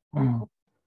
Mm,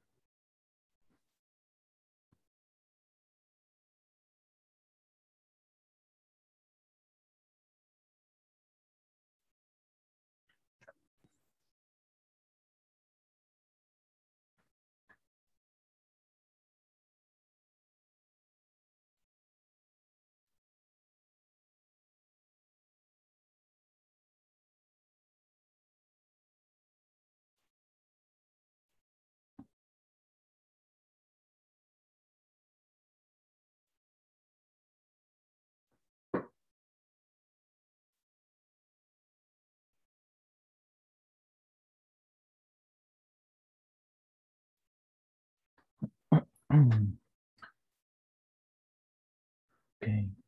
mm, ok.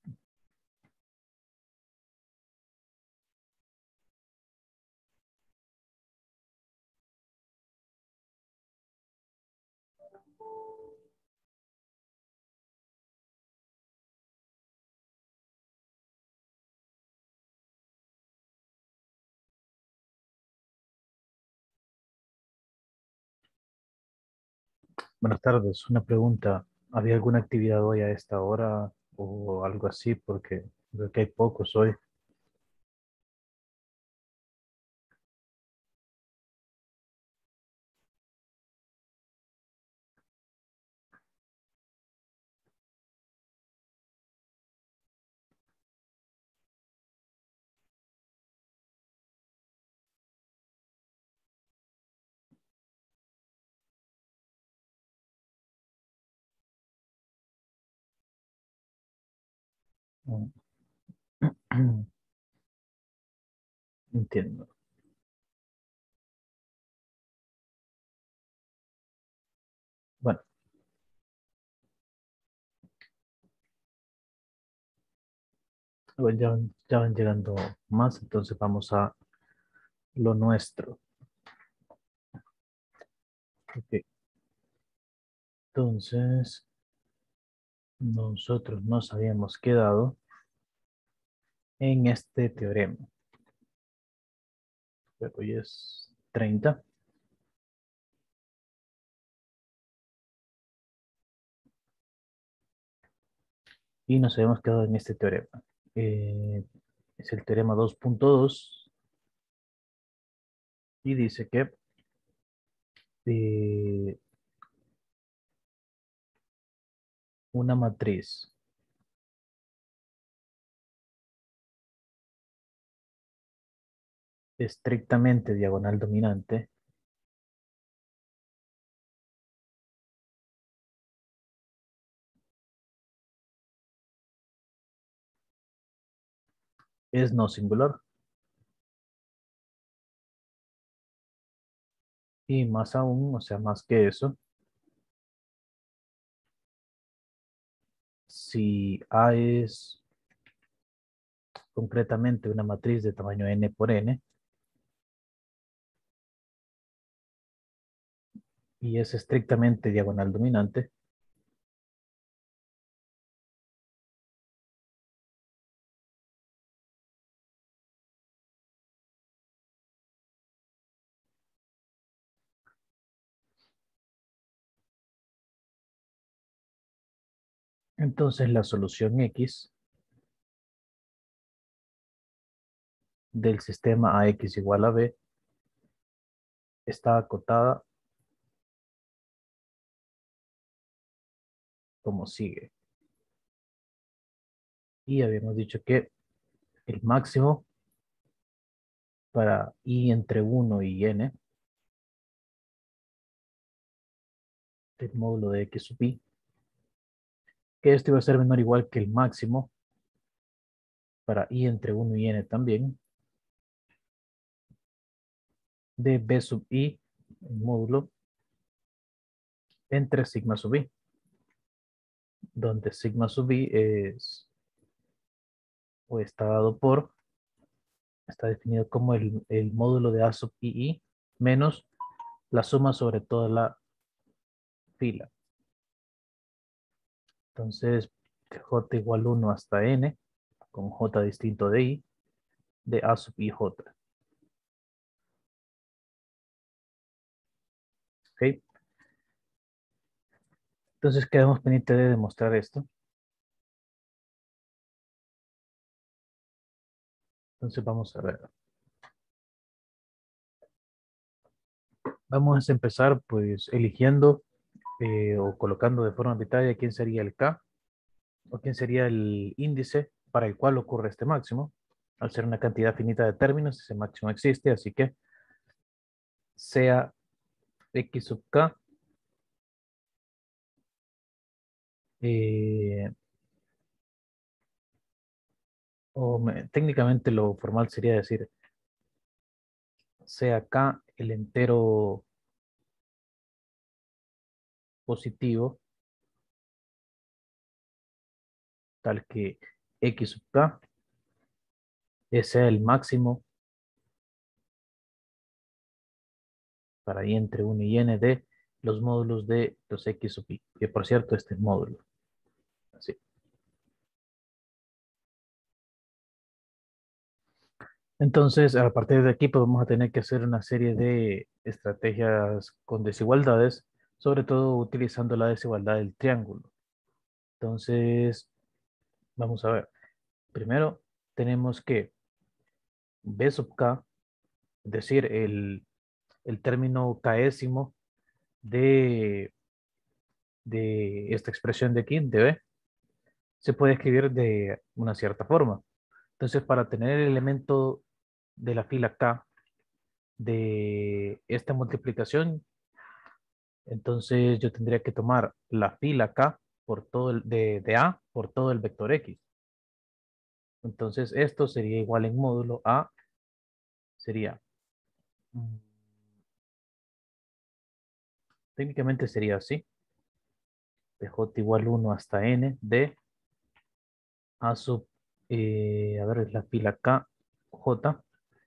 Buenas tardes. Una pregunta. ¿Había alguna actividad hoy a esta hora o algo así? Porque veo que hay pocos hoy. Mm, entiendo. Bueno, ya van llegando más, entonces vamos a lo nuestro. Ok. Entonces, nosotros nos habíamos quedado en este teorema. Pero hoy es 30 y nos habíamos quedado en este teorema. Es el teorema 2.2 y dice que eh, una matriz estrictamente diagonal dominante es no singular. Y más aún, o sea, más que eso, si A es concretamente una matriz de tamaño n por n y es estrictamente diagonal dominante, entonces la solución X del sistema AX igual a B está acotada como sigue. Y habíamos dicho que el máximo para I entre 1 y n del módulo de X sub I, que esto iba a ser menor o igual que el máximo para I entre 1 y n también de B sub I, el módulo, entre sigma sub I, donde sigma sub I es o está dado por, está definido como el módulo de A sub I menos la suma sobre toda la fila. Entonces, de J igual 1 hasta N, con J distinto de I, de A sub IJ. ¿Ok? Entonces quedamos pendientes de demostrar esto. Entonces vamos a ver. Vamos a empezar pues eligiendo o colocando de forma arbitraria quién sería el K o quién sería el índice para el cual ocurre este máximo. Al ser una cantidad finita de términos, ese máximo existe, así que sea x sub k, eh, técnicamente lo formal sería decir sea k el entero positivo, tal que x sub k sea el máximo para i entre 1 y n de los módulos de los x sub i, que por cierto este es módulo. Así. Entonces, a partir de aquí, pues vamos a tener que hacer una serie de estrategias con desigualdades, sobre todo utilizando la desigualdad del triángulo. Entonces, vamos a ver. Primero, tenemos que b sub k, es decir, el término késimo de esta expresión de aquí, de b, se puede escribir de una cierta forma. Entonces, para tener el elemento de la fila k de esta multiplicación, entonces yo tendría que tomar la fila k por todo de A por todo el vector X. Entonces esto sería igual en módulo a, sería, mm, técnicamente sería así, de j igual 1 hasta n de A sub, a ver, es la fila k, j,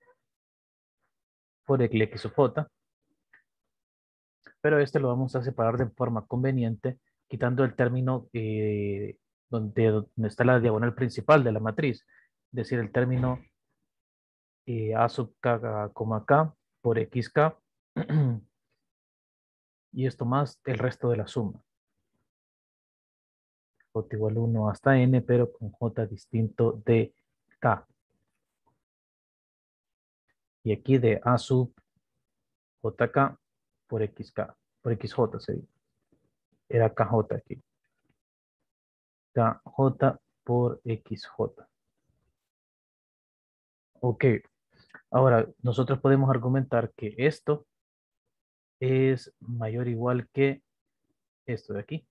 por el x sub j, pero este lo vamos a separar de forma conveniente, quitando el término donde está la diagonal principal de la matriz, es decir, el término a sub k, k por xk y esto más el resto de la suma. J igual 1 hasta n, pero con j distinto de k. Y aquí de a sub jk por xk, por xj sería. Era kj aquí. Kj por xj. Ok, ahora nosotros podemos argumentar que esto es mayor o igual que esto de aquí,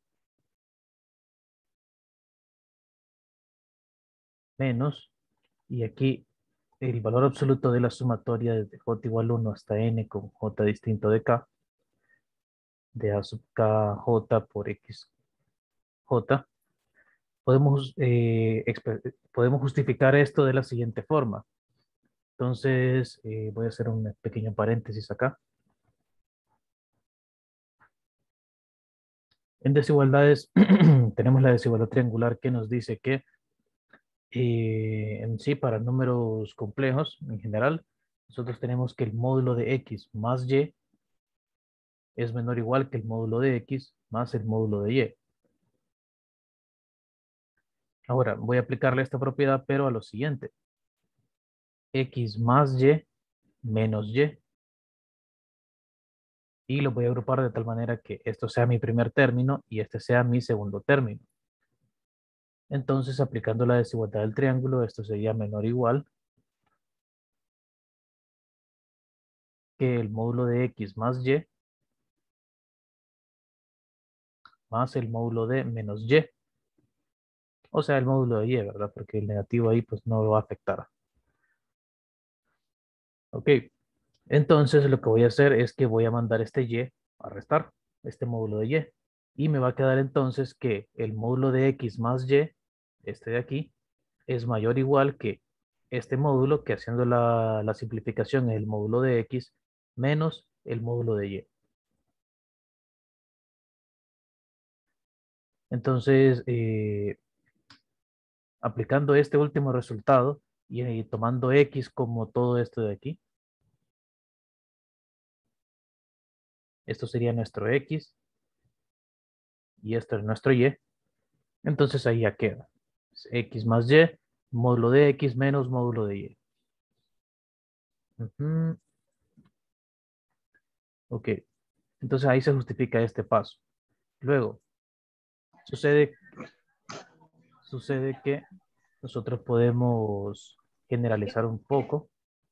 menos, y aquí el valor absoluto de la sumatoria desde j igual 1 hasta n con j distinto de k, de a sub kj por xj, podemos justificar esto de la siguiente forma. Entonces, voy a hacer un pequeño paréntesis acá. En desigualdades, tenemos la desigualdad triangular que nos dice que en sí, para números complejos en general, nosotros tenemos que el módulo de x más y es menor o igual que el módulo de x más el módulo de y. Ahora, voy a aplicarle esta propiedad, pero a lo siguiente. X más y menos y lo voy a agrupar de tal manera que esto sea mi primer término y este sea mi segundo término. Entonces, aplicando la desigualdad del triángulo, esto sería menor o igual que el módulo de x más y más el módulo de menos y. O sea, el módulo de y, ¿verdad? Porque el negativo ahí pues no lo va a afectar. Ok, entonces lo que voy a hacer es que voy a mandar este y a restar, este módulo de y. Y me va a quedar entonces que el módulo de x más y, este de aquí, es mayor o igual que este módulo, que haciendo la simplificación es el módulo de x menos el módulo de y. Entonces, aplicando este último resultado y tomando x como todo esto de aquí, esto sería nuestro x y esto es nuestro y, entonces ahí ya queda. Es x más y, módulo de x menos módulo de y. Ujú. Ok, entonces ahí se justifica este paso. Luego, sucede, sucede que nosotros podemos generalizar un poco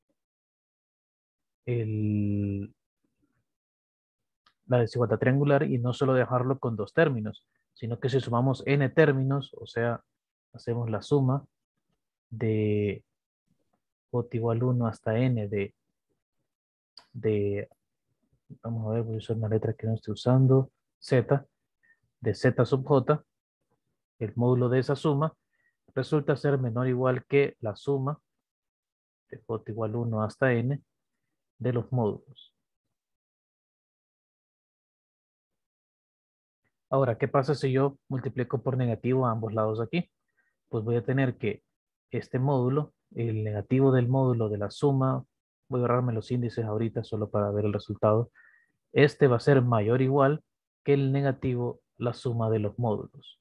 el, la desigualdad triangular y no solo dejarlo con dos términos, sino que si sumamos n términos, o sea, hacemos la suma de j igual 1 hasta n de vamos a ver, voy a usar una letra que no estoy usando, z, de z sub j, el módulo de esa suma, resulta ser menor o igual que la suma de j igual 1 hasta n de los módulos. Ahora, ¿qué pasa si yo multiplico por negativo a ambos lados aquí? Pues voy a tener que este módulo, el negativo del módulo de la suma, voy a ahorrarme los índices ahorita solo para ver el resultado, este va a ser mayor o igual que el negativo, la suma de los módulos.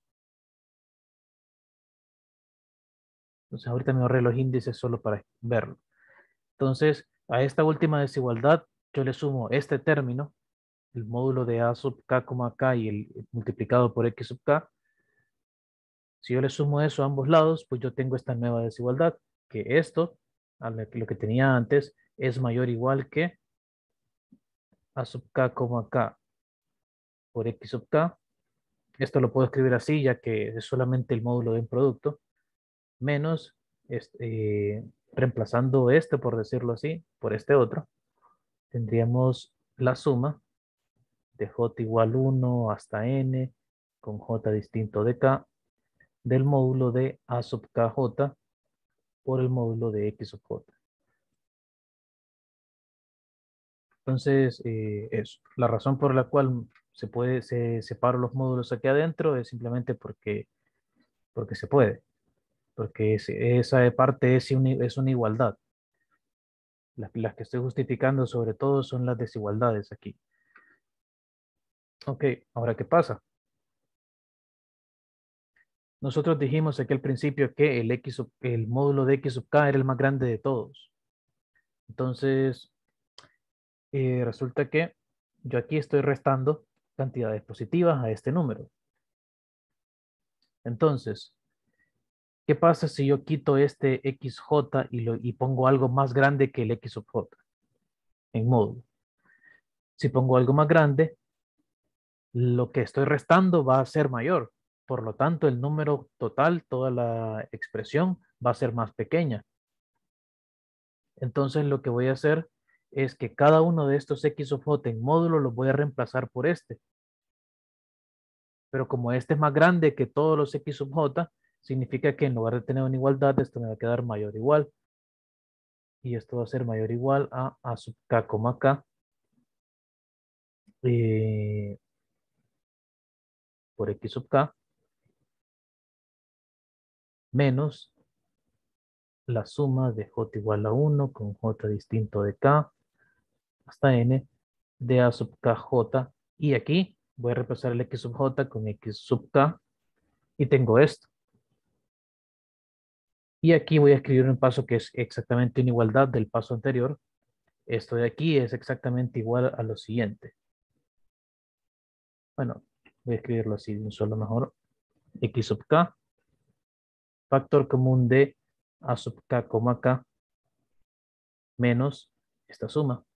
Entonces ahorita me ahorré los índices solo para verlo. Entonces, a esta última desigualdad, yo le sumo este término, el módulo de a sub k, k y el multiplicado por x sub k. Si yo le sumo eso a ambos lados, pues yo tengo esta nueva desigualdad, que esto, a lo que tenía antes, es mayor o igual que a sub k, k por x sub k. Esto lo puedo escribir así, ya que es solamente el módulo de un producto, menos, reemplazando este, por decirlo así, por este otro, tendríamos la suma de j igual 1 hasta n con j distinto de k del módulo de a sub kj por el módulo de x sub j. Entonces, eso. La razón por la cual se separan los módulos aquí adentro es simplemente porque se puede, porque esa parte es una igualdad. Las que estoy justificando sobre todo son las desigualdades aquí. Ok, ahora ¿qué pasa? Nosotros dijimos aquí al principio que el módulo de x sub k era el más grande de todos. Entonces, resulta que yo aquí estoy restando cantidades positivas a este número. Entonces, ¿qué pasa si yo quito este xj y pongo algo más grande que el x sub j en módulo? Si pongo algo más grande, lo que estoy restando va a ser mayor. Por lo tanto, el número total, toda la expresión, va a ser más pequeña. Entonces, lo que voy a hacer es que cada uno de estos x sub j en módulo los voy a reemplazar por este. Pero como este es más grande que todos los x sub j, significa que en lugar de tener una igualdad, esto me va a quedar mayor o igual. Y esto va a ser mayor o igual a sub k, k eh, por x sub k menos la suma de j igual a 1 con j distinto de k hasta n de a sub kj. Y aquí voy a reemplazar el x sub j con x sub k y tengo esto. Y aquí voy a escribir un paso que es exactamente una igualdad del paso anterior. Esto de aquí es exactamente igual a lo siguiente. Bueno, voy a escribirlo así de un solo mejor. X sub k, factor común de a sub k, k menos esta suma.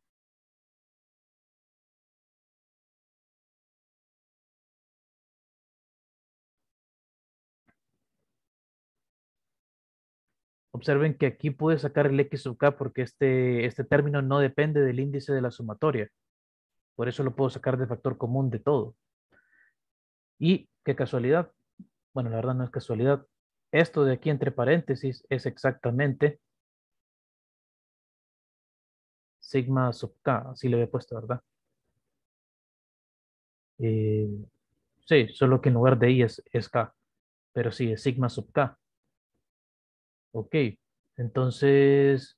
Observen que aquí pude sacar el x sub k porque este término no depende del índice de la sumatoria. Por eso lo puedo sacar de factor común de todo. Y qué casualidad. Bueno, la verdad no es casualidad. Esto de aquí entre paréntesis es exactamente sigma sub k. Así le había puesto, ¿verdad? Eh, sí, solo que en lugar de i es k. Pero sí, es sigma sub k. Ok. Entonces,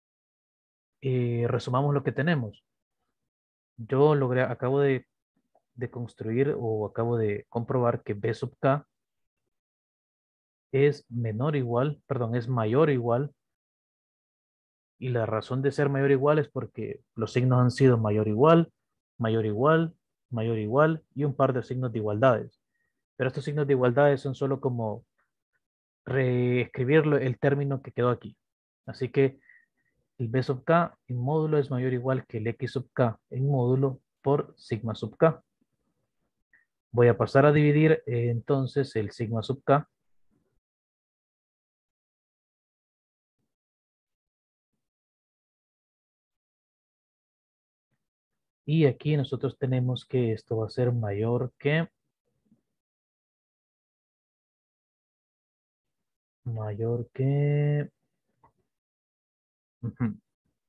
resumamos lo que tenemos. Yo acabo de de construir o acabo de comprobar que B sub K es menor o igual, perdón, es mayor o igual, y la razón de ser mayor o igual es porque los signos han sido mayor o igual, mayor o igual, mayor o igual y un par de signos de igualdades. Pero estos signos de igualdades son solo como reescribirlo el término que quedó aquí. Así que el B sub K en módulo es mayor o igual que el X sub K en módulo por sigma sub K. Voy a pasar a dividir entonces el sigma sub K. Y aquí nosotros tenemos que esto va a ser mayor que, ujú,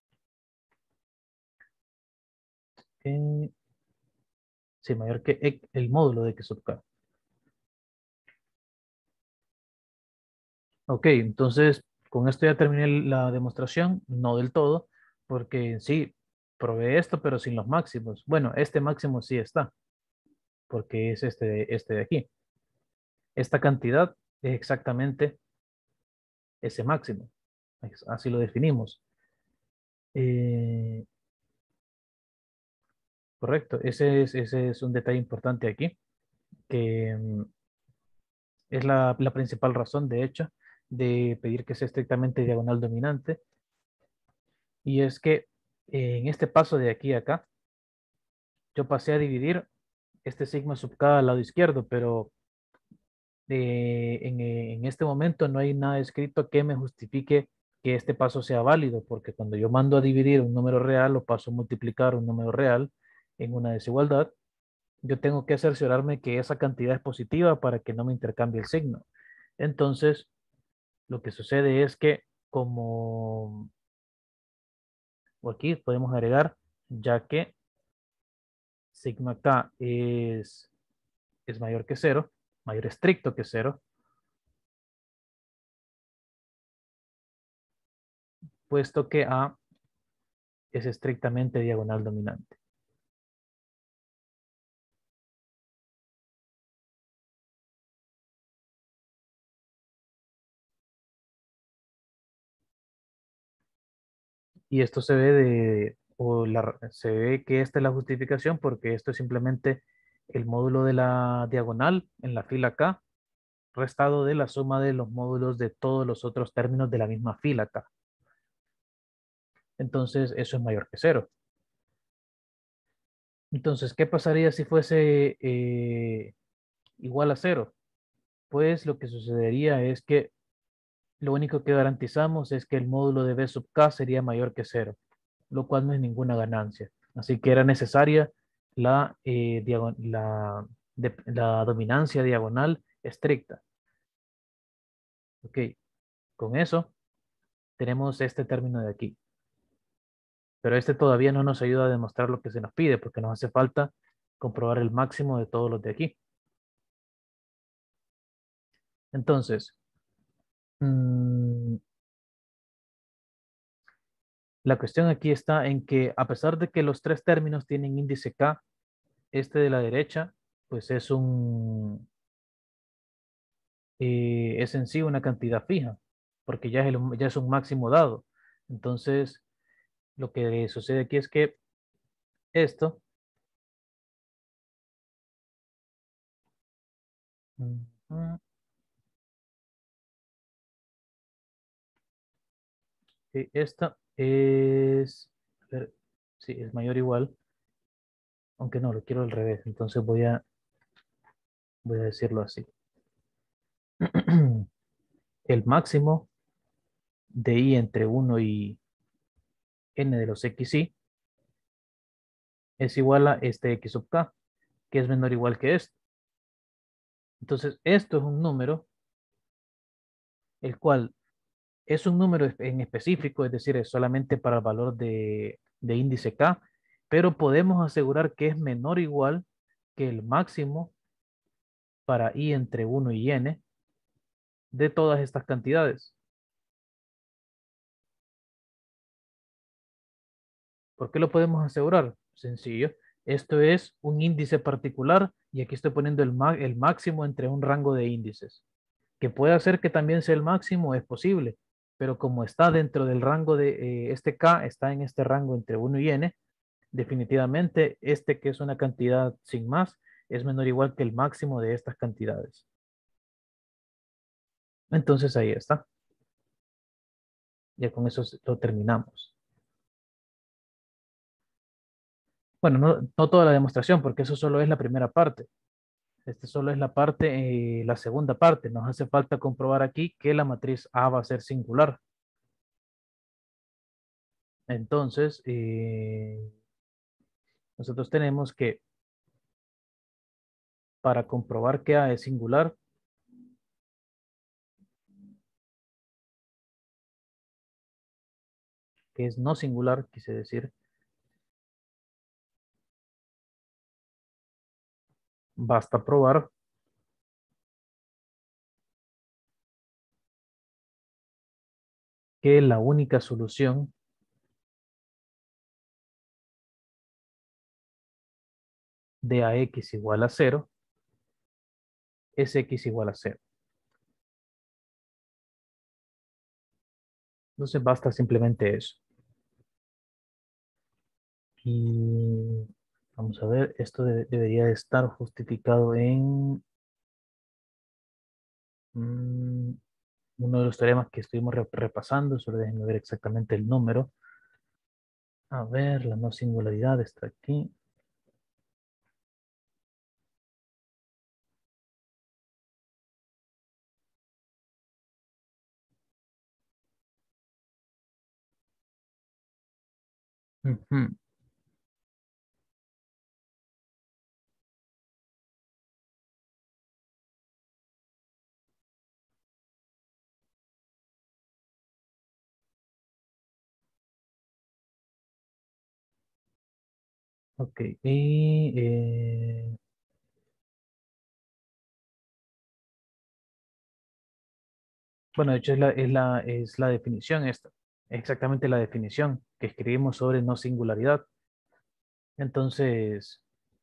que- sí, mayor que el módulo de X sub K. Ok, entonces con esto ya terminé la demostración, no del todo, porque sí, probé esto, pero sin los máximos. Bueno, este máximo sí está, porque es este de aquí. Esta cantidad es exactamente ese máximo. Así lo definimos. Eh, correcto, ese es un detalle importante aquí, que es la principal razón, de hecho, de pedir que sea estrictamente diagonal dominante. Y es que en este paso de aquí a acá, yo pasé a dividir este sigma sub k al lado izquierdo, pero en este momento no hay nada escrito que me justifique que este paso sea válido, porque cuando yo mando a dividir un número real o paso a multiplicar un número real en una desigualdad, yo tengo que cerciorarme que esa cantidad es positiva para que no me intercambie el signo. Entonces, lo que sucede es que como o aquí podemos agregar, ya que sigma k es mayor que cero, mayor estricto que cero, puesto que A es estrictamente diagonal dominante. Y esto se ve se ve que esta es la justificación porque esto es simplemente el módulo de la diagonal en la fila K restado de la suma de los módulos de todos los otros términos de la misma fila K. Entonces, eso es mayor que cero. Entonces, ¿qué pasaría si fuese igual a cero? Pues lo que sucedería es que lo único que garantizamos es que el módulo de B sub K sería mayor que cero, lo cual no es ninguna ganancia. Así que era necesaria la dominancia diagonal estricta. Ok, con eso tenemos este término de aquí. Pero este todavía no nos ayuda a demostrar lo que se nos pide, porque nos hace falta comprobar el máximo de todos los de aquí. Entonces, mm, la cuestión aquí está en que a pesar de que los tres términos tienen índice K, este de la derecha, pues es en sí una cantidad fija, porque ya es un máximo dado. Entonces, lo que sucede aquí es que esto, ujú, esta es, a ver, sí, es mayor o igual, aunque no, lo quiero al revés, entonces voy a decirlo así. El máximo de i entre uno y n de los xy es igual a este x sub k, que es menor o igual que esto. Entonces, esto es un número, el cual es un número en específico, es decir, es solamente para el valor de índice k, pero podemos asegurar que es menor o igual que el máximo para i entre uno y n de todas estas cantidades. ¿Por qué lo podemos asegurar? Sencillo. Esto es un índice particular y aquí estoy poniendo el máximo entre un rango de índices. Que puede ser que también sea el máximo, es posible, pero como está dentro del rango de este K, está en este rango entre 1 y n, definitivamente este que es una cantidad sin más, es menor o igual que el máximo de estas cantidades. Entonces ahí está. Ya con eso lo terminamos. Bueno, no toda la demostración, porque eso solo es la primera parte. Este solo es la parte, la segunda parte. Nos hace falta comprobar aquí que la matriz A va a ser singular. Entonces, nosotros tenemos que, para comprobar que A es singular, que es no singular, quise decir, basta probar que la única solución de AX igual a cero es X igual a cero. Entonces basta simplemente eso. Y vamos a ver, esto debería de estar justificado en mm, uno de los teoremas que estuvimos repasando. Solo déjenme ver exactamente el número. A ver, la no singularidad está aquí. Ujú. Ok, y bueno, de hecho es la definición esta. Exactamente la definición que escribimos sobre no singularidad. Entonces,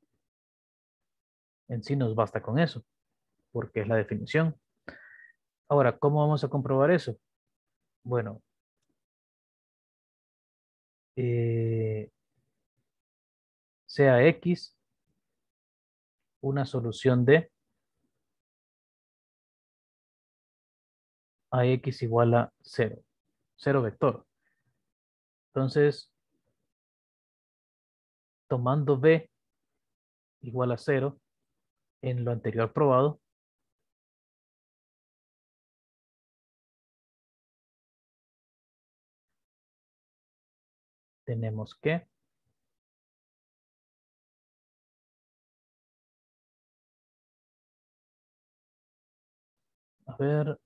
en sí nos basta con eso, porque es la definición. Ahora, ¿cómo vamos a comprobar eso? Bueno, eh, sea X una solución de AX igual a cero, cero vector. Entonces, tomando B igual a cero en lo anterior probado, tenemos que, a ver,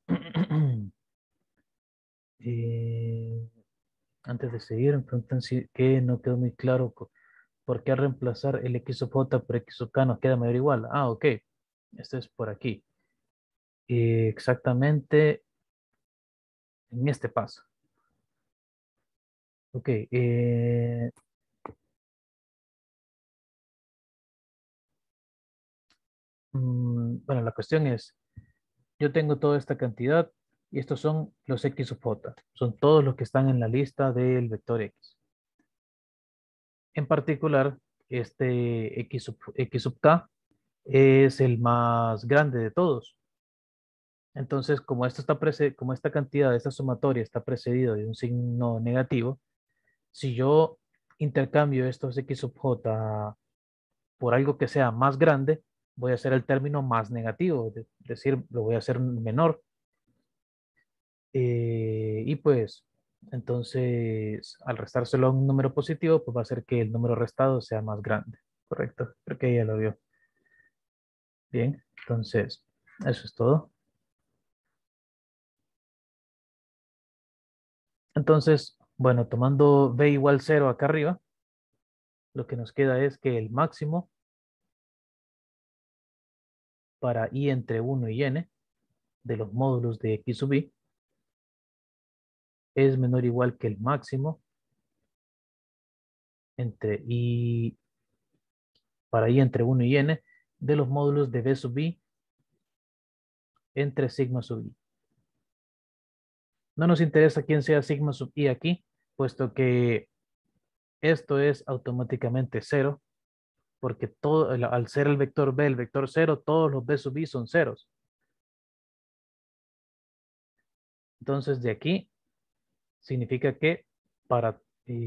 eh, antes de seguir, me preguntan que no quedó muy claro por qué reemplazar el X sub J por X sub K nos queda mayor o igual. Ah, ok, esto es por aquí. Exactamente en este paso. Ok, bueno, la cuestión es, yo tengo toda esta cantidad y estos son los X sub J. Son todos los que están en la lista del vector X. En particular, este X sub K es el más grande de todos. Entonces, como como esta cantidad, esta sumatoria está precedido de un signo negativo, si yo intercambio estos X sub J por algo que sea más grande, voy a hacer el término más negativo, es decir, lo voy a hacer menor. Y pues, entonces, al restárselo a un número positivo, pues va a hacer que el número restado sea más grande. Correcto, creo que ya lo vio. Bien, entonces, eso es todo. Entonces, bueno, tomando b igual cero acá arriba, lo que nos queda es que el máximo para i entre 1 y n de los módulos de x sub i es menor o igual que el máximo entre i para i entre 1 y n de los módulos de b sub i entre sigma sub i. No nos interesa quién sea sigma sub i aquí, puesto que esto es automáticamente 0, porque todo, al ser el vector b, el vector 0, todos los b sub i son ceros. Entonces de aquí significa que para,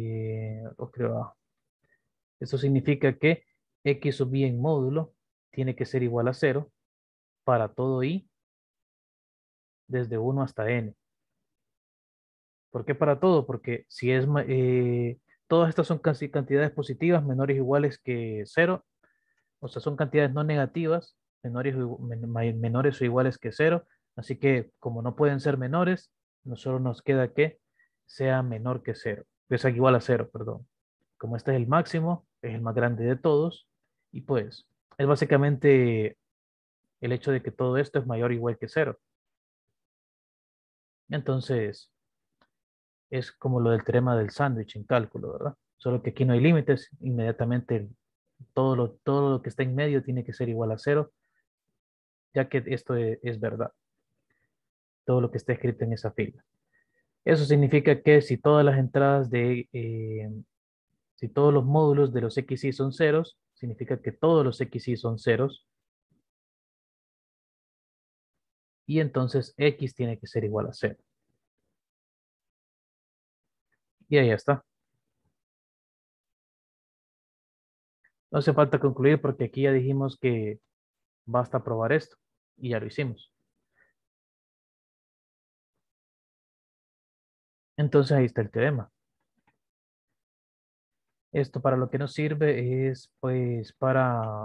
eso significa que x sub i en módulo tiene que ser igual a 0 para todo i desde 1 hasta n. ¿Por qué para todo? Porque si es, todas estas son casi cantidades positivas menores o iguales que 0, o sea, son cantidades no negativas menores o iguales que 0, así que como no pueden ser menores, nosotros nos queda que sea menor que 0, que sea igual a 0, perdón. Como este es el máximo, es el más grande de todos, y pues es básicamente el hecho de que todo esto es mayor o igual que 0. Entonces, es como lo del teorema del sándwich en cálculo, ¿verdad? Solo que aquí no hay límites, inmediatamente todo lo que está en medio tiene que ser igual a 0, ya que esto es verdad, todo lo que está escrito en esa fila. Eso significa que si todas las entradas si todos los módulos de los xy son ceros, significa que todos los xy son ceros, y entonces x tiene que ser igual a 0. Y ahí está. No hace falta concluir porque aquí ya dijimos que basta probar esto, y ya lo hicimos. Entonces ahí está el teorema. Esto para lo que nos sirve es pues para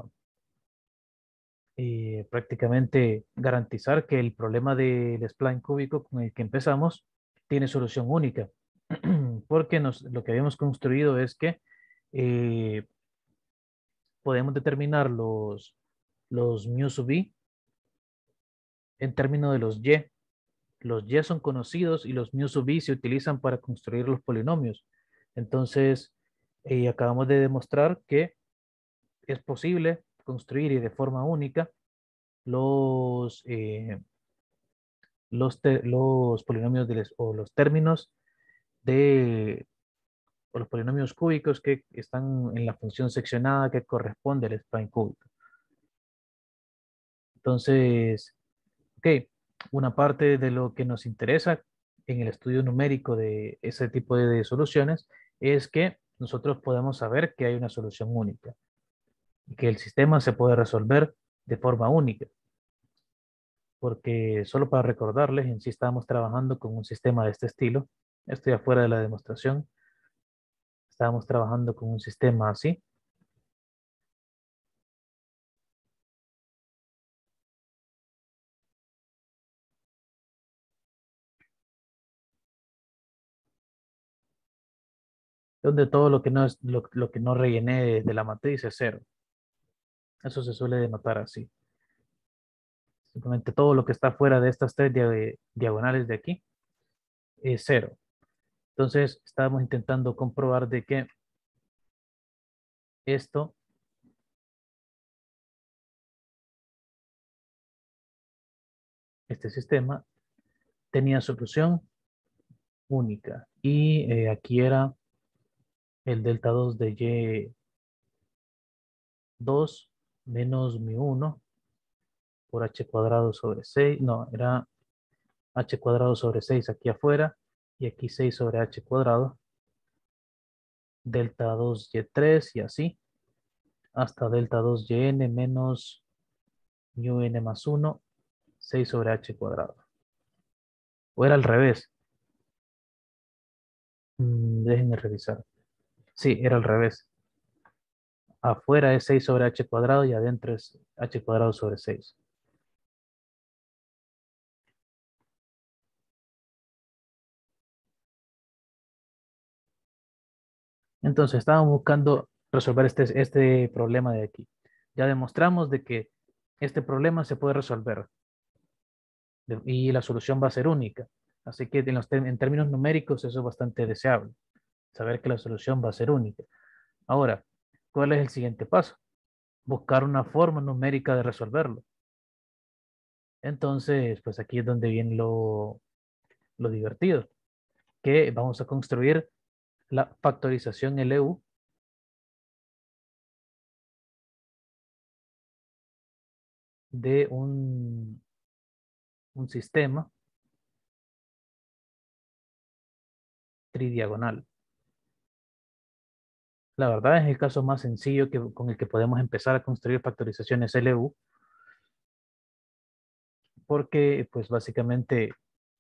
prácticamente garantizar que el problema del spline cúbico con el que empezamos tiene solución única. Porque lo que habíamos construido es que eh, podemos determinar los mu sub i en términos de los y. Los y son conocidos y los mu sub i se utilizan para construir los polinomios. Entonces, acabamos de demostrar que es posible construir y de forma única los polinomios o los términos de o los polinomios cúbicos que están en la función seccionada que corresponde al spline cúbico. Entonces, ok, una parte de lo que nos interesa en el estudio numérico de ese tipo de soluciones es que nosotros podemos saber que hay una solución única y que el sistema se puede resolver de forma única. Porque solo para recordarles, en sí estábamos trabajando con un sistema de este estilo. Estoy afuera de la demostración. Estábamos trabajando con un sistema así, donde todo lo que no es lo que no rellené de la matriz es cero. Eso se suele denotar así. Simplemente todo lo que está fuera de estas tres diagonales de aquí es cero. Entonces, estábamos intentando comprobar de que esto, este sistema, tenía solución única. Y aquí era el delta 2 de y2 menos mi1 por h cuadrado sobre 6. No, era h cuadrado sobre 6 aquí afuera y aquí 6 sobre h cuadrado, delta 2y3 y así, hasta delta 2yn menos un más 1, 6 sobre h cuadrado. O era al revés. Déjenme revisar. Sí, era al revés. Afuera es 6 sobre h cuadrado y adentro es h cuadrado sobre 6. Entonces, estábamos buscando resolver este problema de aquí. Ya demostramos de que este problema se puede resolver y la solución va a ser única. Así que en términos numéricos eso es bastante deseable, saber que la solución va a ser única. Ahora, ¿cuál es el siguiente paso? buscar una forma numérica de resolverlo. Entonces, pues aquí es donde viene lo divertido, que vamos a construir la factorización LU de un sistema tridiagonal. La verdad es el caso más sencillo con el que podemos empezar a construir factorizaciones LU, porque pues básicamente,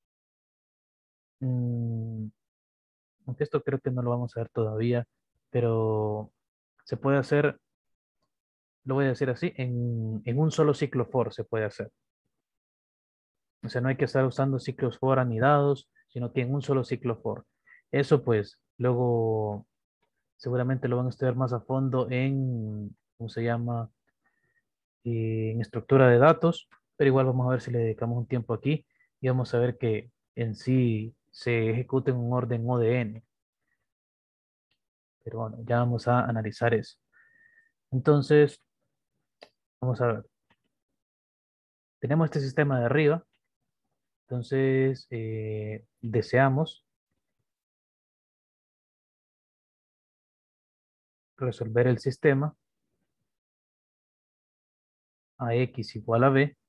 mm, aunque esto creo que no lo vamos a ver todavía, pero se puede hacer, lo voy a decir así, en un solo ciclo for se puede hacer. O sea, no hay que estar usando ciclos for anidados, sino que en un solo ciclo for. Eso pues luego seguramente lo van a estudiar más a fondo en, ¿cómo se llama? En estructura de datos, pero igual vamos a ver si le dedicamos un tiempo aquí y vamos a ver que en sí se ejecuta en un orden ODN. Pero bueno, ya vamos a analizar eso. Entonces, vamos a ver. Tenemos este sistema de arriba, entonces deseamos resolver el sistema a x igual a b,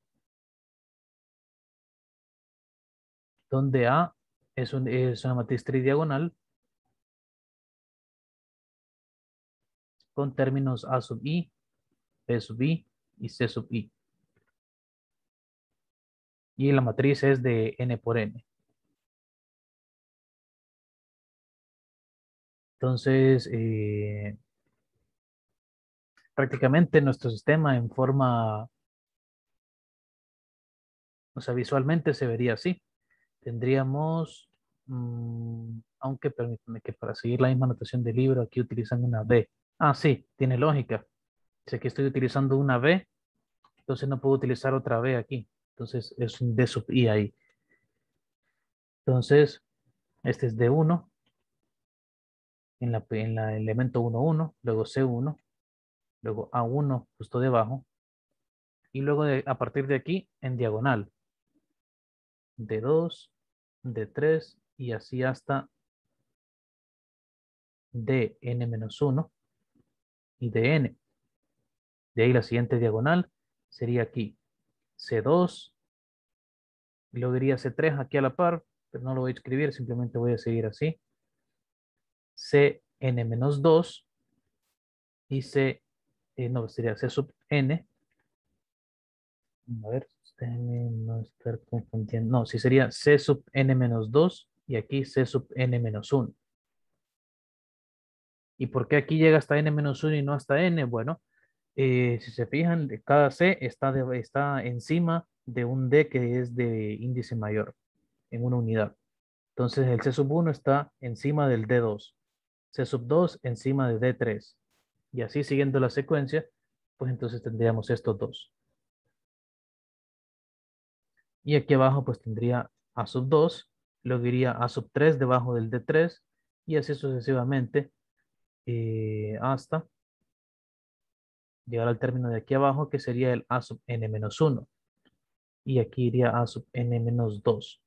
donde A es una matriz tridiagonal con términos A sub i, B sub i y C sub i. Y la matriz es de n por n. Entonces, prácticamente nuestro sistema en forma, o sea, visualmente se vería así. Tendríamos, aunque permítame que para seguir la misma notación del libro, aquí utilizan una B. Ah, sí, tiene lógica. Si aquí estoy utilizando una B, entonces no puedo utilizar otra B aquí. Entonces es un D sub I ahí. Entonces, este es D1 en la elemento 1, 1, luego C1, luego A1 justo debajo, y luego a partir de aquí en diagonal, D2, D3 y así hasta Dn-1 y Dn. De ahí la siguiente diagonal sería aquí C2, y luego iría C3 aquí a la par, pero no lo voy a escribir, simplemente voy a seguir así. Cn-2 y no, sería C sub n. A ver, déjenme no estar confundiendo. No, sí sería C sub n-2 y aquí C sub n-1. ¿Y por qué aquí llega hasta n-1 y no hasta n? Bueno, si se fijan, cada C está encima de un D que es de índice mayor en una unidad. Entonces el C sub 1 está encima del D2, C sub 2 encima de D3. Y así siguiendo la secuencia, pues entonces tendríamos estos dos. Y aquí abajo pues tendría A sub 2, luego iría A sub 3 debajo del D3 y así sucesivamente hasta llegar al término de aquí abajo que sería el A sub n-1. Y aquí iría A sub n-2.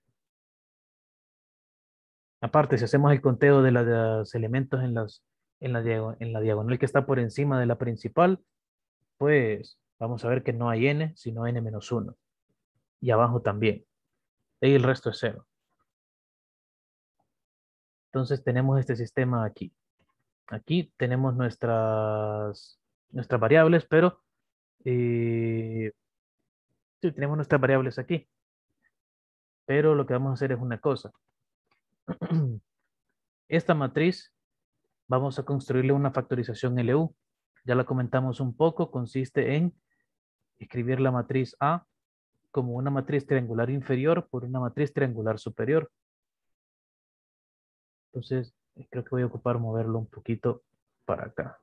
Aparte, si hacemos el conteo de los elementos en la diagonal que está por encima de la principal, pues vamos a ver que no hay n, sino n-1. Y abajo también. Y el resto es cero. Entonces tenemos este sistema aquí. Aquí tenemos nuestras variables, pero sí, tenemos nuestras variables aquí. Pero lo que vamos a hacer es una cosa. Esta matriz vamos a construirle una factorización LU. Ya la comentamos un poco, consiste en escribir la matriz A como una matriz triangular inferior por una matriz triangular superior. Entonces, creo que voy a ocupar moverlo un poquito para acá.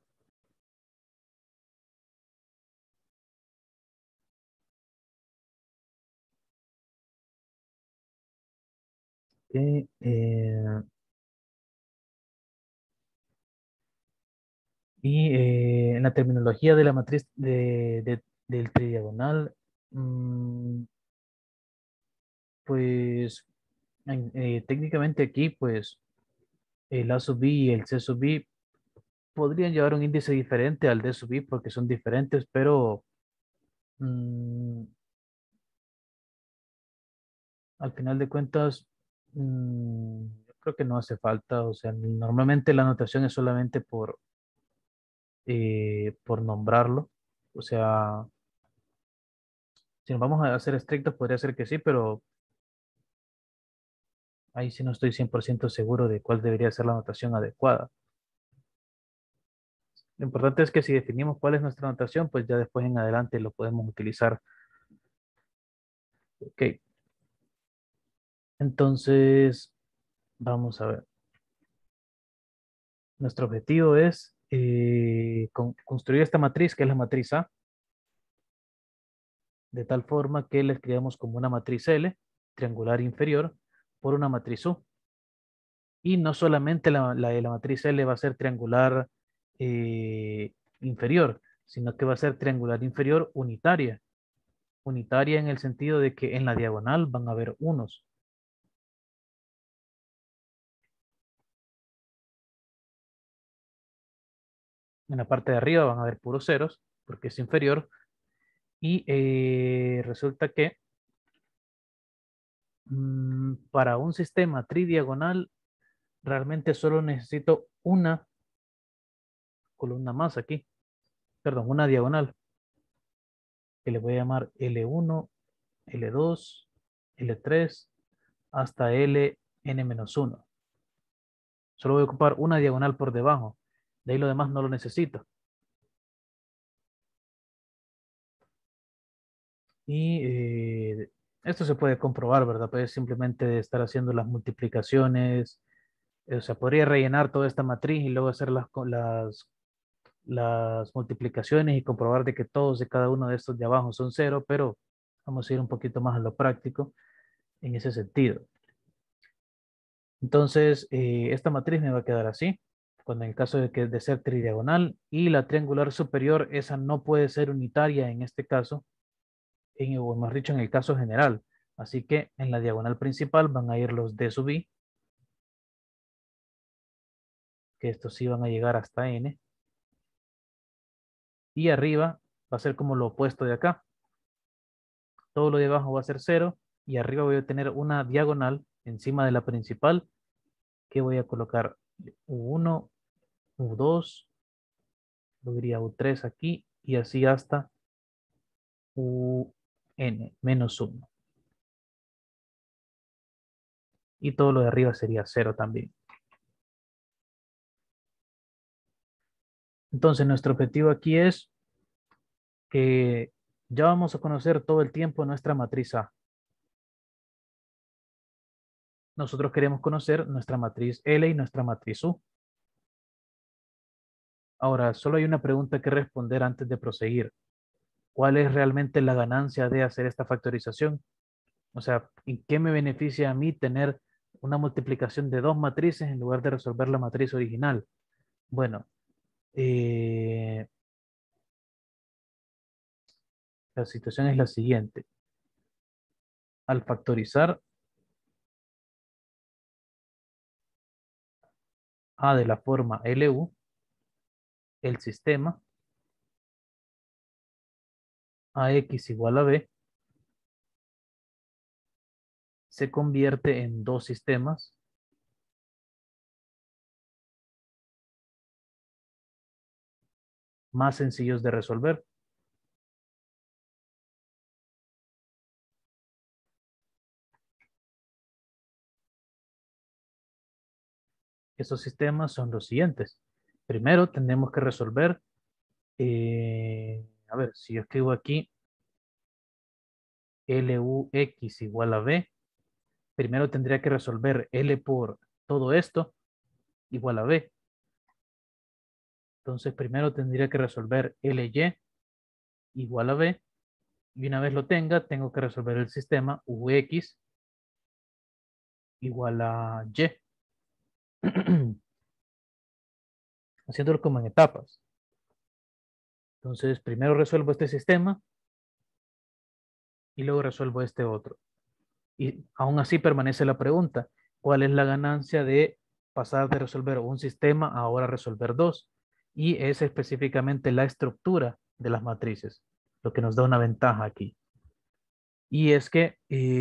Ok, y en la terminología de la matriz del tridiagonal, pues técnicamente aquí, pues el A sub i y el C sub i podrían llevar un índice diferente al D sub i porque son diferentes, pero mm, al final de cuentas, yo creo que no hace falta. O sea, normalmente la anotación es solamente por nombrarlo. O sea, si nos vamos a hacer estrictos, podría ser que sí, pero ahí sí no estoy 100% seguro de cuál debería ser la anotación adecuada. Lo importante es que si definimos cuál es nuestra anotación, pues ya después en adelante lo podemos utilizar. Ok, entonces vamos a ver. Nuestro objetivo es construir esta matriz, que es la matriz A, de tal forma que la escribamos como una matriz L, triangular inferior, por una matriz U. Y no solamente la de la matriz L va a ser triangular inferior, sino que va a ser triangular inferior unitaria. Unitaria en el sentido de que en la diagonal van a haber unos. En la parte de arriba van a haber puros ceros, porque es inferior. Y resulta que para un sistema tridiagonal realmente solo necesito una columna más aquí. Perdón, una diagonal, que le voy a llamar L1, L2, L3, hasta Ln-1. Solo voy a ocupar una diagonal por debajo. De ahí lo demás no lo necesito. Y esto se puede comprobar, ¿verdad? Pues simplemente estar haciendo las multiplicaciones. O sea, podría rellenar toda esta matriz y luego hacer las multiplicaciones y comprobar de que todos de cada uno de estos de abajo son cero, pero vamos a ir un poquito más a lo práctico en ese sentido. Entonces, esta matriz me va a quedar así, cuando en el caso de ser tridiagonal, y la triangular superior, esa no puede ser unitaria en este caso, o más dicho, en el caso general. Así que en la diagonal principal van a ir los D sub i, que estos sí van a llegar hasta n, y arriba va a ser como lo opuesto de acá. Todo lo de abajo va a ser cero, y arriba voy a tener una diagonal encima de la principal, que voy a colocar U1, U2, lo diría U3 aquí, y así hasta UN menos 1. Y todo lo de arriba sería cero también. Entonces, nuestro objetivo aquí es que ya vamos a conocer todo el tiempo nuestra matriz A. Nosotros queremos conocer nuestra matriz L y nuestra matriz U. Ahora, solo hay una pregunta que responder antes de proseguir. ¿Cuál es realmente la ganancia de hacer esta factorización? O sea, ¿en qué me beneficia a mí tener una multiplicación de dos matrices en lugar de resolver la matriz original? Bueno, eh, la situación es la siguiente. Al factorizar A de la forma LU, el sistema AX igual a B se convierte en dos sistemas más sencillos de resolver. Esos sistemas son los siguientes. Primero tenemos que resolver, a ver, si yo escribo aquí LUX igual a B, primero tendría que resolver L por todo esto igual a B. Entonces primero tendría que resolver LY igual a B. Y una vez lo tenga, tengo que resolver el sistema UX igual a Y. Haciéndolo como en etapas. Entonces, primero resuelvo este sistema y luego resuelvo este otro. Y aún así permanece la pregunta, ¿cuál es la ganancia de pasar de resolver un sistema a ahora resolver dos? Y es específicamente la estructura de las matrices, lo que nos da una ventaja aquí. Y es que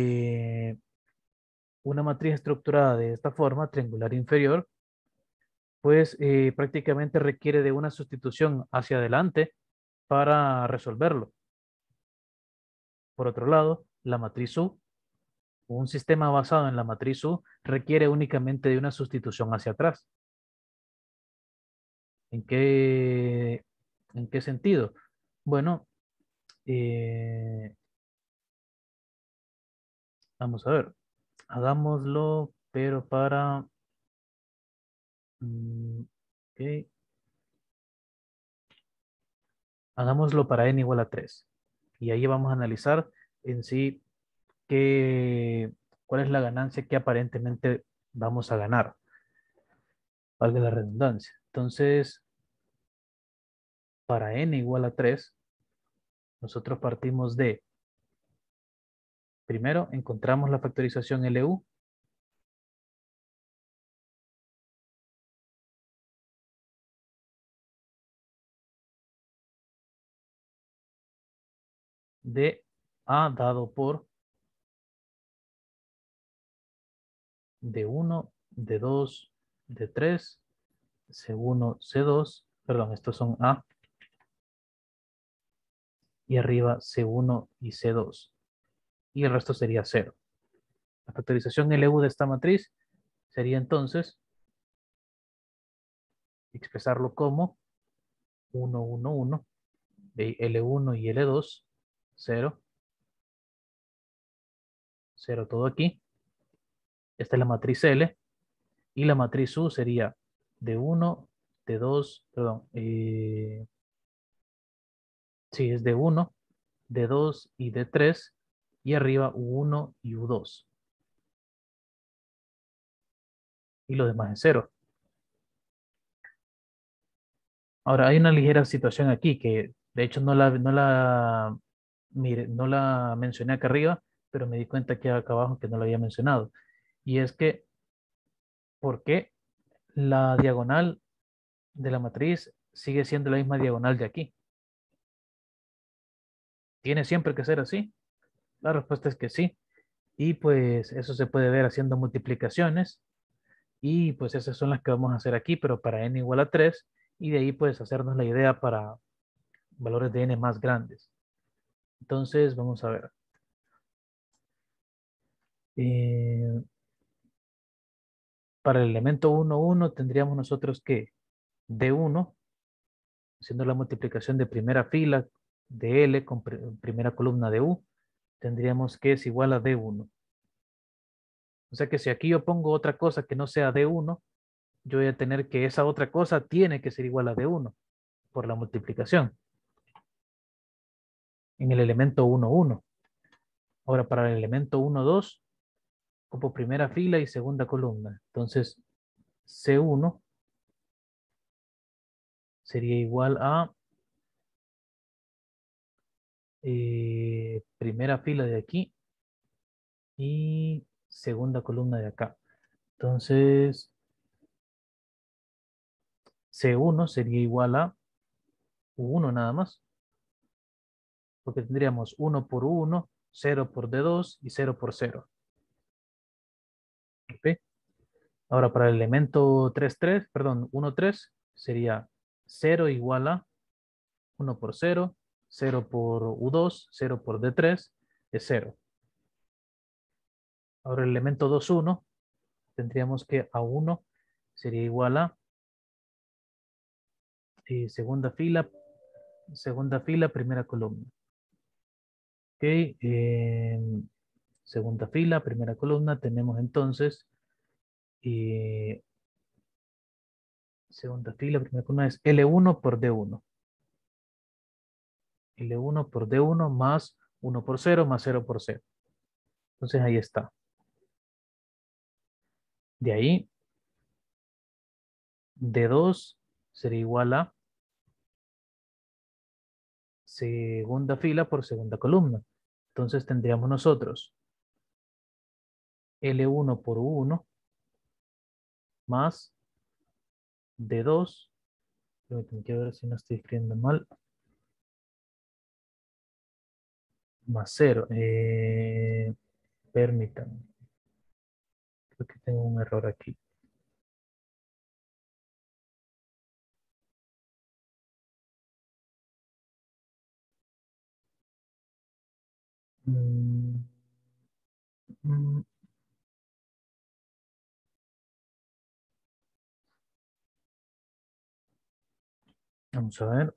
una matriz estructurada de esta forma, triangular inferior, pues prácticamente requiere de una sustitución hacia adelante para resolverlo. Por otro lado, la matriz U, un sistema basado en la matriz U, requiere únicamente de una sustitución hacia atrás. ¿En qué sentido? Bueno, eh, vamos a ver, hagámoslo, pero para... ok, hagámoslo para n igual a 3. Y ahí vamos a analizar en sí cuál es la ganancia que aparentemente vamos a ganar, valga la redundancia. Entonces, para n igual a 3, nosotros partimos de, primero, encontramos la factorización LU de A dado por D1, D2, D3, C1, C2, perdón, estos son A, y arriba C1 y C2, y el resto sería 0. La factorización LU de esta matriz sería entonces expresarlo como 1, 1, 1, de L1 y L2, 0, 0 todo aquí. Esta es la matriz L, y la matriz U sería de 1, de 2, perdón, sí, es de 1, de 2 y de 3, y arriba U1 y U2. Y lo demás es 0. Ahora, hay una ligera situación aquí que de hecho no la mencioné acá arriba, pero me di cuenta que acá abajo que no la había mencionado. Y es que, ¿por qué la diagonal de la matriz sigue siendo la misma diagonal de aquí? ¿Tiene siempre que ser así? La respuesta es que sí. Y pues eso se puede ver haciendo multiplicaciones. Y pues esas son las que vamos a hacer aquí, pero para n igual a 3. Y de ahí pues hacernos la idea para valores de n más grandes. Entonces vamos a ver. Eh, para el elemento 1, 1 tendríamos nosotros que D1, haciendo la multiplicación de primera fila de L con primera columna de U, tendríamos que es igual a D1. O sea que si aquí yo pongo otra cosa que no sea D1, yo voy a tener que esa otra cosa tiene que ser igual a D1 por la multiplicación en el elemento 1, 1. Ahora para el elemento 1, 2, como primera fila y segunda columna. Entonces C1 sería igual a primera fila de aquí y segunda columna de acá. Entonces, C1 sería igual a U1 nada más, porque tendríamos 1 por U1, 0 por D2 y 0 por 0. ¿Ok? Ahora para el elemento 3, 3, perdón, 1, 3, sería 0 igual a 1 por 0, 0 por U2, 0 por D3, es 0. Ahora el elemento 2, 1, tendríamos que A1 sería igual a segunda fila, primera columna. Ok, segunda fila, primera columna, tenemos entonces eh, segunda fila, primera columna es L1 por D1. L1 por D1 más 1 por 0 más 0 por 0. Entonces ahí está. De ahí, D2 sería igual a segunda fila por segunda columna. Entonces tendríamos nosotros L1 por U1 más D2. Quiero ver si no estoy escribiendo mal. Más 0. Permítanme. Creo que tengo un error aquí. Mm, mm, Vamos a ver.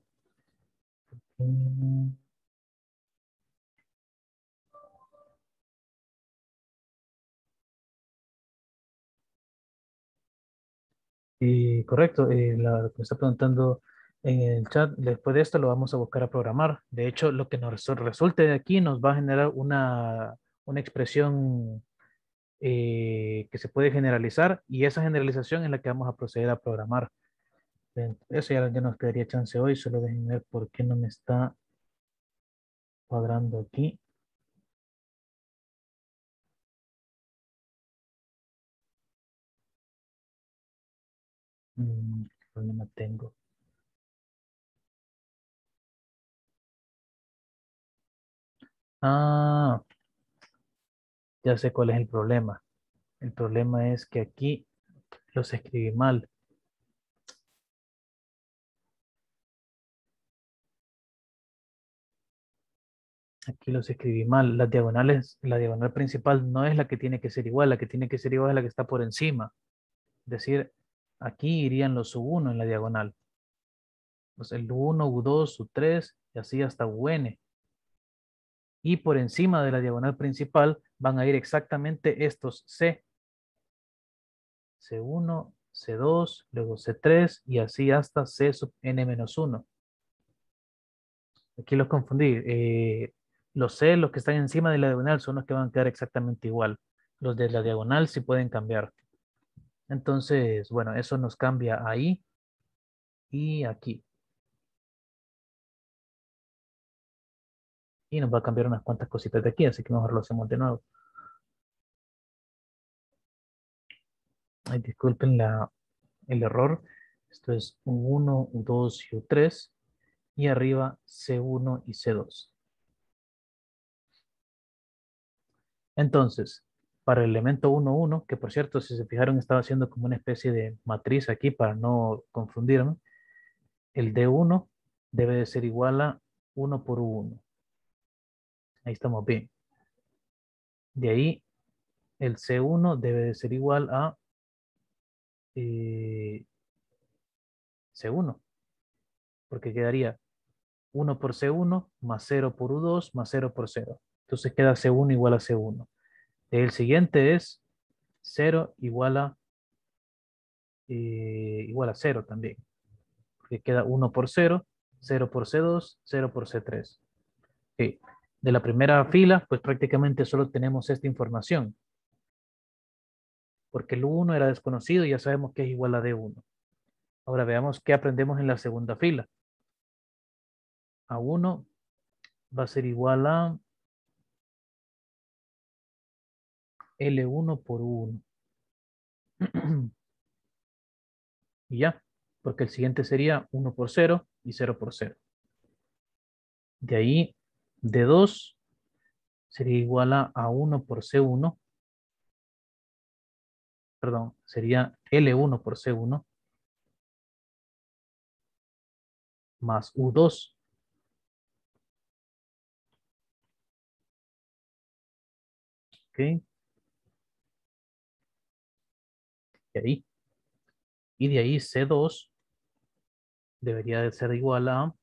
Mm, Y correcto, lo que me está preguntando en el chat, después de esto lo vamos a buscar a programar. De hecho, lo que nos resulte de aquí nos va a generar una expresión que se puede generalizar y esa generalización es la que vamos a proceder a programar. Bien, eso ya nos quedaría chance hoy, solo déjenme ver por qué no me está cuadrando aquí. ¿Qué problema tengo? Ah, ya sé cuál es el problema. El problema es que aquí los escribí mal. Aquí los escribí mal. Las diagonales, la diagonal principal no es la que tiene que ser igual. La que tiene que ser igual es la que está por encima. Es decir, aquí irían los U1 en la diagonal. Pues el U1, U2, U3 y así hasta UN. Y por encima de la diagonal principal van a ir exactamente estos C. C1, C2, luego C3 y así hasta C sub N-1. Aquí los confundí. Los C, los que están encima de la diagonal, son los que van a quedar exactamente igual. Los de la diagonal sí pueden cambiar. Entonces, bueno, eso nos cambia ahí y aquí. Y nos va a cambiar unas cuantas cositas de aquí, así que mejor lo hacemos de nuevo. Ay, disculpen el error. Esto es U1, U2 y U3. Y arriba C1 y C2. Entonces, para el elemento 1, 1, que por cierto, si se fijaron, estaba haciendo como una especie de matriz aquí para no confundirme, el D1 debe de ser igual a 1 por U1. Ahí estamos bien. De ahí, el C1 debe de ser igual a C1, porque quedaría 1 por C1 más 0 por U2 más 0 por 0. Entonces queda C1 igual a C1. El siguiente es 0 igual a 0 también, porque queda 1 por 0, 0 por C2, 0 por C3. Ok. De la primera fila, pues prácticamente solo tenemos esta información, porque el U1 era desconocido y ya sabemos que es igual a D1. Ahora veamos qué aprendemos en la segunda fila. A1 va a ser igual a L1 por U1. Y ya, porque el siguiente sería 1 por 0 y 0 por 0. De ahí, D2 sería igual a 1 por C1, perdón, sería L1 por C1 más U2. ¿Ok? De ahí. Y de ahí C2 debería de ser igual a,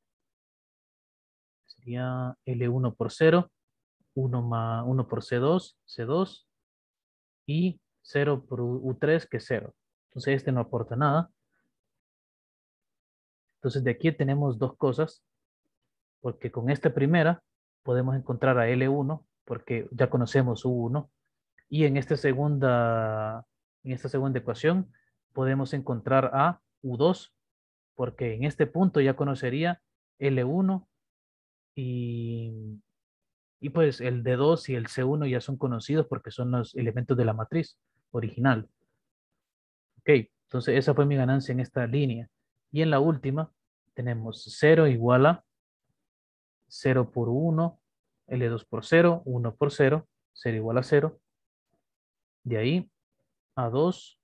sería L1 por 0, 1 por C2, C2 y 0 por U3, que es 0. Entonces este no aporta nada. Entonces de aquí tenemos dos cosas, porque con esta primera podemos encontrar a L1, porque ya conocemos U1, y en esta segunda ecuación podemos encontrar a U2, porque en este punto ya conocería L1 Y, y pues el D2 y el C1 ya son conocidos porque son los elementos de la matriz original. Ok, entonces esa fue mi ganancia en esta línea. Y en la última tenemos 0 igual a 0 por 1, L2 por 0, 1 por 0, 0 igual a 0. De ahí a 2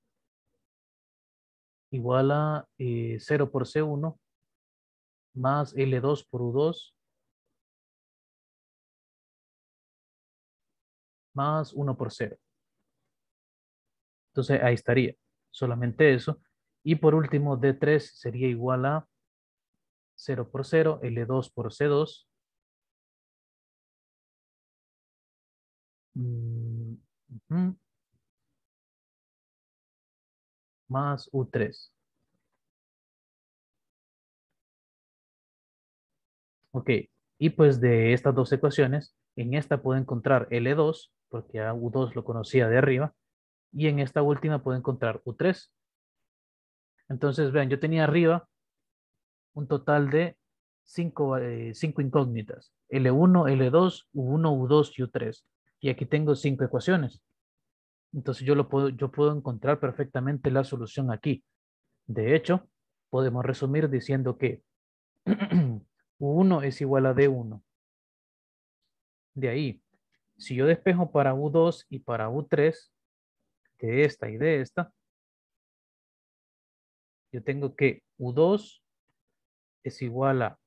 igual a 0 por C1 más L2 por U2 más 1 por 0. Entonces ahí estaría, solamente eso. Y por último, D3 sería igual a 0 por 0, L2 por C2, mm, ujú, más U3. Ok, y pues de estas dos ecuaciones, en esta puedo encontrar L2, porque a U2 lo conocía de arriba, y en esta última puedo encontrar U3. Entonces, vean, yo tenía arriba un total de cinco incógnitas, L1, L2, U1, U2 y U3. Y aquí tengo 5 ecuaciones. Entonces yo puedo encontrar perfectamente la solución aquí. De hecho, podemos resumir diciendo que U1 es igual a D1. De ahí, si yo despejo para U2 y para U3, de esta y de esta, yo tengo que U2 es igual a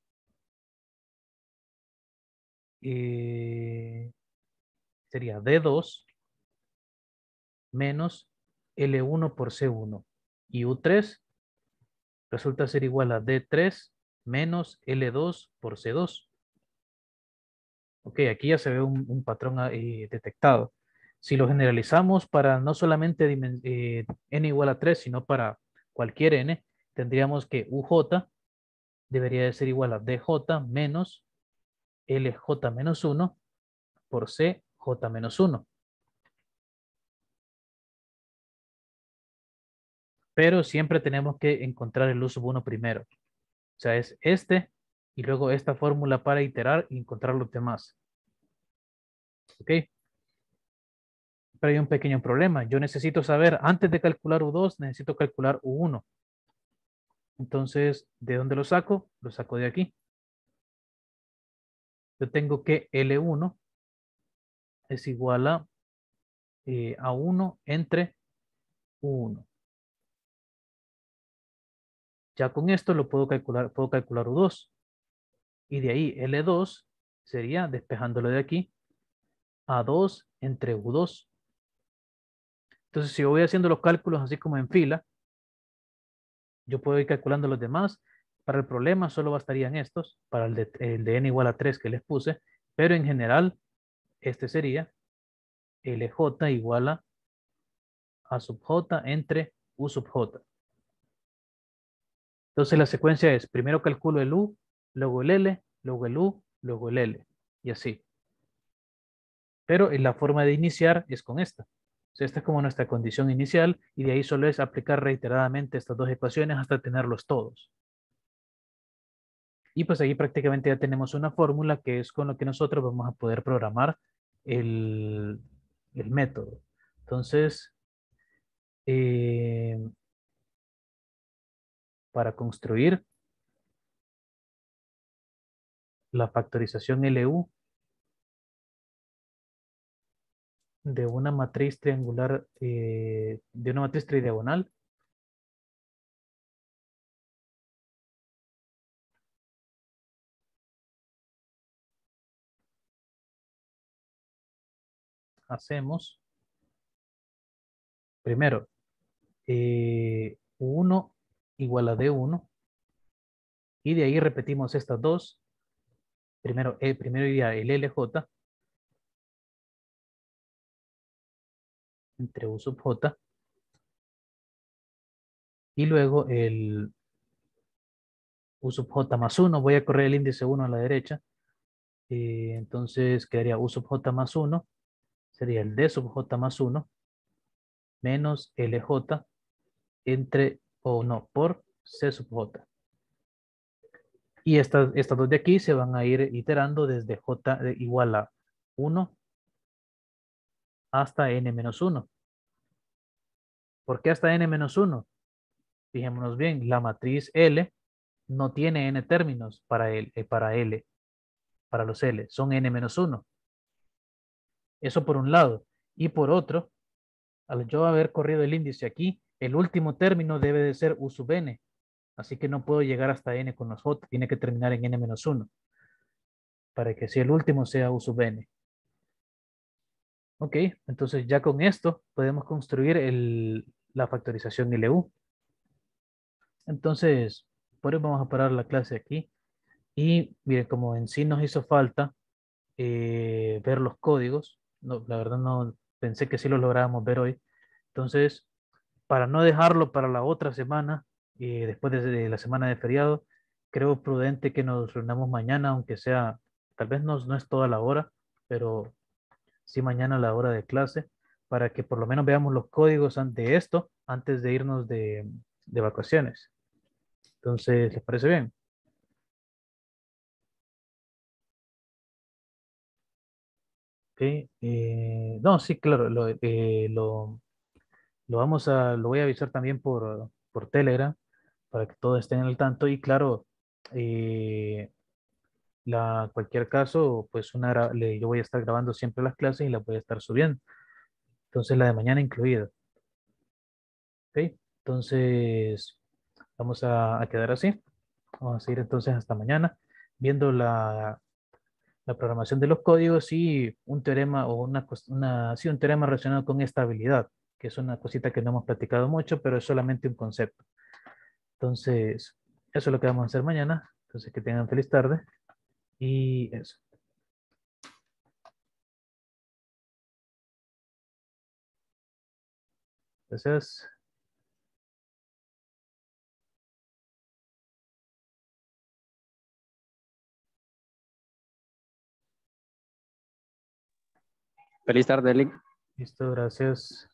eh, sería D2 menos L1 por C1. Y U3 resulta ser igual a D3 menos L2 por C2. Ok, aquí ya se ve un patrón detectado. Si lo generalizamos para no solamente n igual a 3, sino para cualquier n, tendríamos que UJ debería de ser igual a DJ menos LJ menos 1 por CJ menos 1. Pero siempre tenemos que encontrar el U sub 1 primero. O sea, es este y luego esta fórmula para iterar y encontrar los demás. ¿Ok? Pero hay un pequeño problema. Yo necesito saber, antes de calcular U2, necesito calcular U1. Entonces, ¿de dónde lo saco? Lo saco de aquí. Yo tengo que L1 es igual a 1 entre U1. Ya con esto lo puedo calcular U2. Y de ahí L2 sería, despejándolo de aquí, A2 entre U2. Entonces, si yo voy haciendo los cálculos así como en fila, yo puedo ir calculando los demás. Para el problema solo bastarían estos, para el de n igual a 3 que les puse, pero en general este sería LJ igual a sub j entre U sub j. Entonces la secuencia es, primero calculo el U, luego el L, luego el U, luego el L, y así. Pero en la forma de iniciar es con esta. O sea, esta es como nuestra condición inicial y de ahí solo es aplicar reiteradamente estas dos ecuaciones hasta tenerlos todos. Y pues ahí prácticamente ya tenemos una fórmula que es con lo que nosotros vamos a poder programar el, el método. Entonces, eh, para construir la factorización LU de una matriz triangular, de una matriz tridiagonal, hacemos primero U1 igual a D1 y de ahí repetimos estas dos. Primero iría el LJ entre U sub J y luego el U sub J más 1. Voy a correr el índice 1 a la derecha. Entonces quedaría U sub J más 1. Sería el D sub J más 1 menos LJ entre, o no, por C sub J. Y estas dos de aquí se van a ir iterando desde j igual a 1 hasta n-1. ¿Por qué hasta n-1? Fijémonos bien, la matriz L no tiene n términos para L, para los L, son n-1. Eso por un lado. Y por otro, al yo haber corrido el índice aquí, el último término debe de ser u sub n. Así que no puedo llegar hasta n con los j, tiene que terminar en n-1 para que si el último sea u sub n. Ok, entonces ya con esto podemos construir la factorización LU. Entonces, por eso vamos a parar la clase aquí. Y miren, como en sí nos hizo falta ver los códigos, no, la verdad no pensé que sí lo lográbamos ver hoy. Entonces, para no dejarlo para la otra semana, después de la semana de feriado, creo prudente que nos reunamos mañana, aunque sea, tal vez no es toda la hora, pero sí mañana a la hora de clase, para que por lo menos veamos los códigos de esto antes de irnos de vacaciones. Entonces, ¿les parece bien? Ok, no, sí, claro, lo voy a avisar también por Telegram para que todos estén al tanto y claro, eh, cualquier caso, pues yo voy a estar grabando siempre las clases y las voy a estar subiendo. Entonces, la de mañana incluida. Ok, entonces vamos a quedar así. Vamos a seguir entonces hasta mañana viendo la programación de los códigos y un teorema o sí, un teorema relacionado con estabilidad, que es una cosita que no hemos platicado mucho, pero es solamente un concepto. Entonces, eso es lo que vamos a hacer mañana. Entonces, que tengan feliz tarde y eso. Gracias. Feliz tarde, Lick. Listo, gracias.